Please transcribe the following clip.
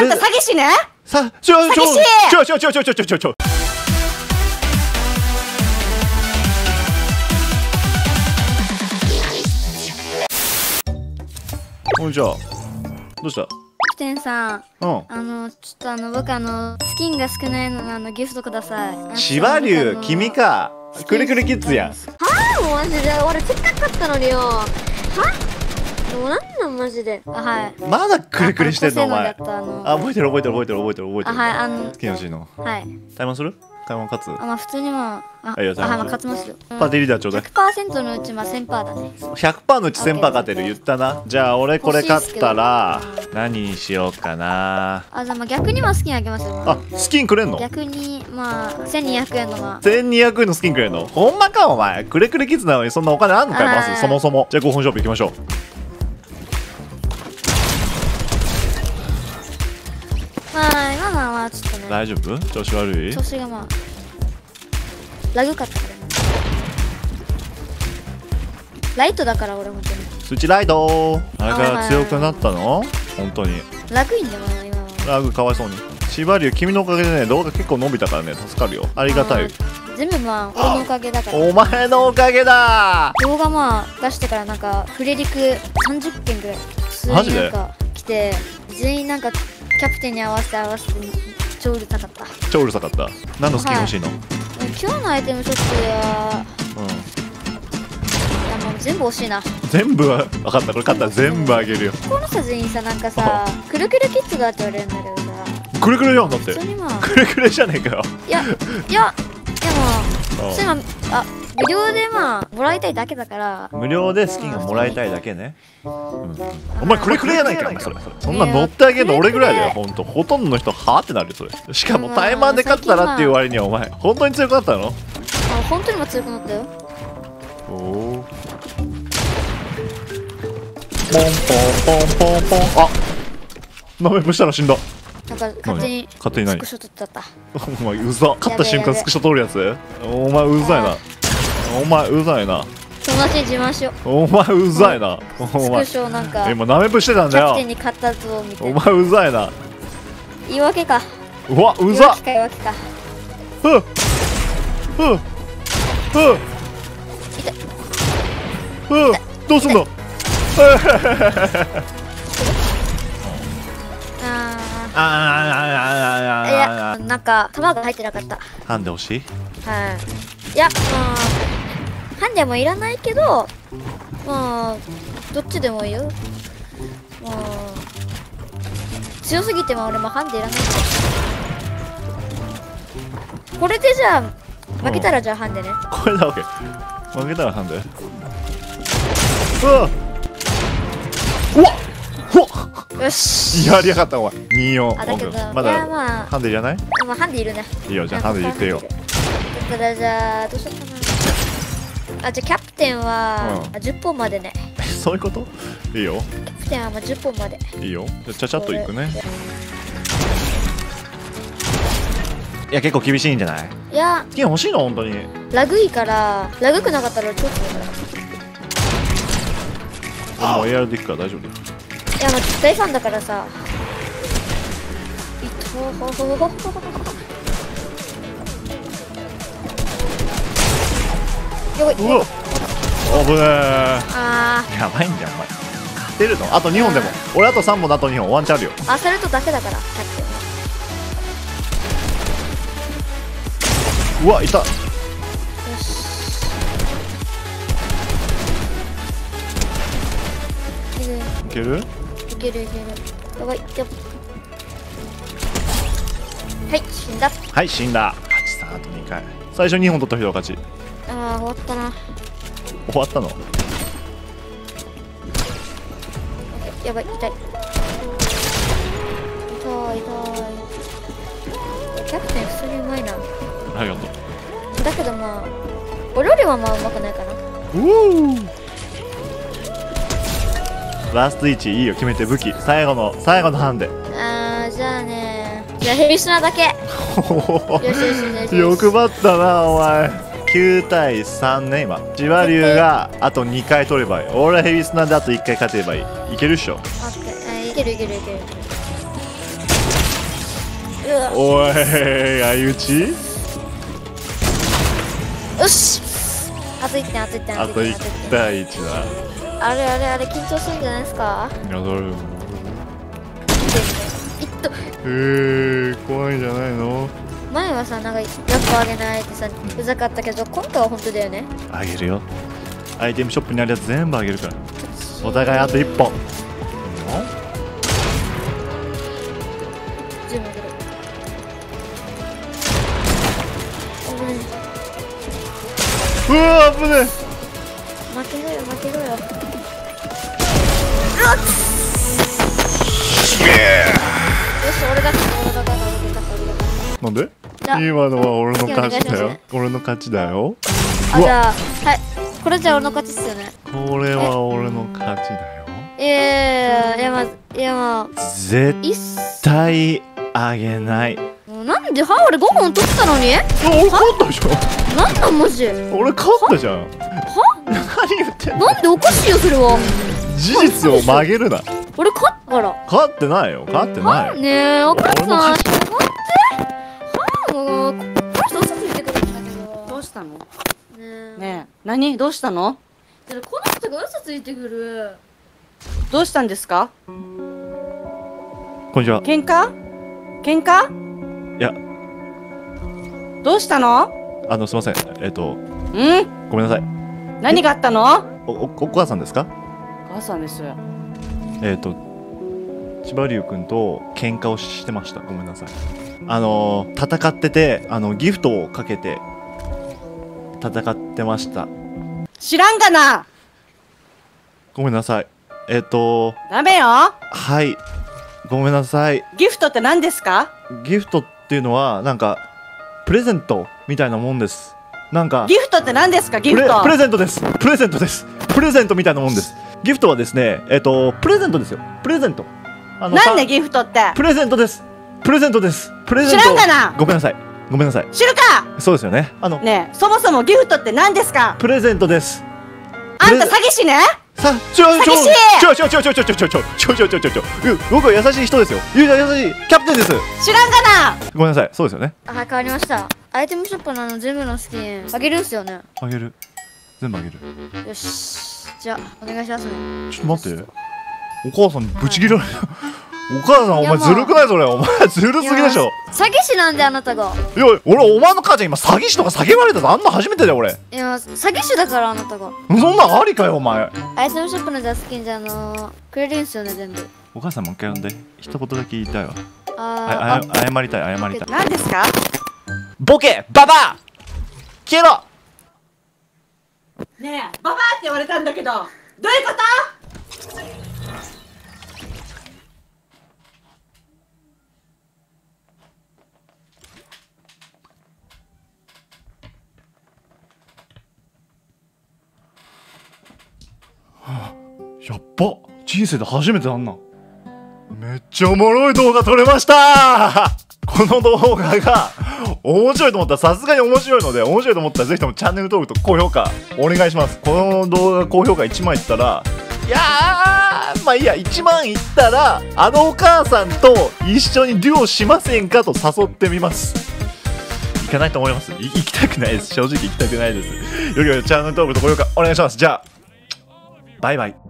あんた詐欺師ね。 さ、ちょ。こんにちは。どうした？ キャプテンさん、ちょっと僕スキンが少ないのでギフトください。 芝龍、君か。クリクリキッズやん。 はぁ、もうマジで俺せっかく買ったのによ。はもうなんなんマジで。 はい。 まだクリクリしてんのお前。 あ、 覚えてる。 はい、 好きなしいの。 はい。 買い物する？買い物勝つ？ まあ普通にはい、 勝つますよ。 パーティーリーダーちょうだい。 100% のうち1000%だね。 100% のうち1000%勝てる言ったな。じゃあ俺これ勝ったら何にしようかな。 じゃあ逆にスキンあげますよ。 あ、スキンくれんの？ 逆に1200円の 1200円のスキンくれんの？ほんまかお前。クレクレキッズなのにそんなお金あんのかいまずそもそも。じゃあ5本勝負行きましょう。 今ちょっとね。 大丈夫？調子悪い？ 調子がラグかったからね。ライトだから俺本当に。 スイッチライト。あれから強くなったの？本当に。 ラグいんだよ今は。 ラグかわいそうに。芝龍君のおかげでね動画結構伸びたからね助かるよ。ありがたい。 全部俺のおかげだから。 お前のおかげだ。 動画出してからフレリク30件ぐらい普通に来て、全員キャプテンに合わせて超うるさかった。 超うるさかった。何のスキン欲しいの？ 今日のアイテムショップはもう全部欲しいな。 全部は分かった。これ買ったら全部あげるよ。 このさ全員さくるくるキッズだって言われるんだけどさ。 くるくるやんだって。くるくるじゃねえかよ。 いやでもそれ無料でもらいたいだけだから。 無料でスキンがもらいたいだけね。お前くれくれやないかお前それ。そんな乗ってあげるの俺ぐらいだよほんと。ほとんどの人はあってなるよそれ。しかもタイマーで勝ったらっていう割にはお前本当に強くなったの？ 本当に強くなったよ。 おお。ポンポン。あ、ナメプしたら死んだ。 勝手に何？ スクショ撮っちゃった。 お前うざ。勝った瞬間スクショ撮るやつ？お前うざいな。 友達に自慢しよう。 お前うざいな。 スクショ今ナメプしてたんだよ。 キャプテンに勝ったぞみたいな。 お前うざいな。 言い訳か。 うわうざっ。 言い訳か。 どうすんの？ いや弾が入ってなかった。 ハンデ欲しい？ はい。いやハンデもいらないけどどっちでもいいよ。強すぎて俺もハンデいらない。これでじゃあ負けたらじゃあハンデね。 これだわけ。負けたらハンデ。 よし。 やりやがったお前。24。 だけどまだハンデいらない？ ハンデいるね。 いいよじゃあハンデ言ってよ。 だからじゃあどうしようかな。じゃあキャプテンは10本までね。 そういうこと？いいよ。 キャプテンは10本まで。 いいよ。じゃあちゃちゃっといくね。いや結構厳しいんじゃない？ いやスキン欲しいの本当に。 ラグいからラグくなかったら超強いから。 もう AR でいくから大丈夫だよ。 いや大ファンだからさ。やばい。 危ねえ。やばいんじゃんお前。勝てるの？あと2本でも。俺あと3本だと2本ワンチャンあるよ。 アサルトだけだからキャプテン。 うわいた。よし。いける？ いける。やばい。はい死んだ。 はい死んだ。勝ちさあと2回。最初2本取った人が勝ち。 終わったな。 終わったの？ やばい痛い。キャプテン普通にうまいな。 ありがとう。 だけどお料理はうまくないかな。 ラスト1いいよ決めて武器最後のハンデ。 じゃあねじゃあヘビスナだけ。 欲張ったなお前。9対3ね今。芝龍があと2回取ればいい。俺はヘビスナであと1回勝てばいい。いけるっしょ。 いける。 おい相打ち。 よし、あと1点、あと1点、 あと1対1だ。 あれ緊張するんじゃないですか。 いやそれいっと怖いんじゃないの。 前はさ、なんかやっぱあげないってさうざかったけど、今回は本当だよね。 あげるよ。アイテムショップにあるやつ全部あげるから。お互いあと1本。 10枚ぐらい。 うわ危ねえ。 負けろよ負けろよ。よし、俺が勝った俺が勝った俺が勝った俺が勝っなんでじゃあ今のは俺の勝ちだよ次お願いします。 俺の勝ちだよ。 た。あ、じゃあはい、これじゃあ俺の勝ちっすよね。 これは俺の勝ちだよ。 いやまあ絶対あげない。 もうなんで俺5本取ったのに。 俺勝ったじゃなんなんマジ。 ん。俺勝ったじゃん。 は何言ってんの。 なんでおかしいよそれは。 事実を曲げるな。 俺勝ったから。 勝ってないよ。勝ってないよ。 ねえ、お母さん、 俺の勝ち待って。もう、この人嘘ついてくるんだけど。 どうしたの？ ねえ。 ねえ、何？どうしたの？ この人が嘘ついてくる。 どうしたんですか？ こんにちは。 喧嘩？ いや、 どうしたの？ すいません。 うん？ ごめんなさい。 何があったの？ お母さんですか？ お母さんです。 千葉龍くんと喧嘩をしてました。ごめんなさい。戦ってて、ギフトをかけて戦ってました。 知らんがな。 ごめんなさい。 ダメよ。 はい。ごめんなさい。 ギフトって何ですか？ ギフトっていうのは、なんか、プレゼントみたいなもんです。なんか、 ギフトって何ですか？ギフト。 プレゼントです。プレゼントです。プレゼントみたいなもんです。ギフトはですね、プレゼントですよ。プレゼント。 なんでギフトって？ プレゼントです。プレゼントです。プレゼント。 知らんがな。 ごめんなさい。ごめんなさい。 知るか。 そうですよね。 ねえ、そもそもギフトって何ですか？ プレゼントです。 あんた詐欺師ね。 詐欺師。僕は優しい人ですよ。優しいキャプテンです。 知らんがな。 ごめんなさい。そうですよね。 はい、変わりました。アイテムショップの全部のスキンあげるんすよね。 あげる。全部あげる。 よし、じゃあお願いしますね。 ちょっと待って。お母さんぶち切られる。お母さんお前ずるくないそれ。お前ずるすぎでしょ。 詐欺師なんであなたが。 いや俺お前の母ちゃん今詐欺師とか叫ばれたぞ。あんな初めてだよ俺。 いや詐欺師だからあなたが。 そんなんありかよお前。 アイテムショップのじゃあスキンじゃくれるんすよね全部。 お母さんもう一回呼んで。一言だけ言いたいわ。 あ謝りたい謝りたい。 何ですか？ ボケババア消えろ。 ねえ、ババアって言われたんだけど、どういうこと？ やっば人生で初めてなんなん。めっちゃおもろい動画撮れましたこの動画が面白いと思ったらさすがに面白いので、面白いと思ったらぜひともチャンネル登録と高評価お願いします。この動画高評価1万いったら、いやーまあいいや、1万いったらお母さんと一緒にデュオしませんかと誘ってみます。行かないと思います。行きたくないです。正直行きたくないです。よりよりチャンネル登録と高評価お願いします。じゃあバイバイ。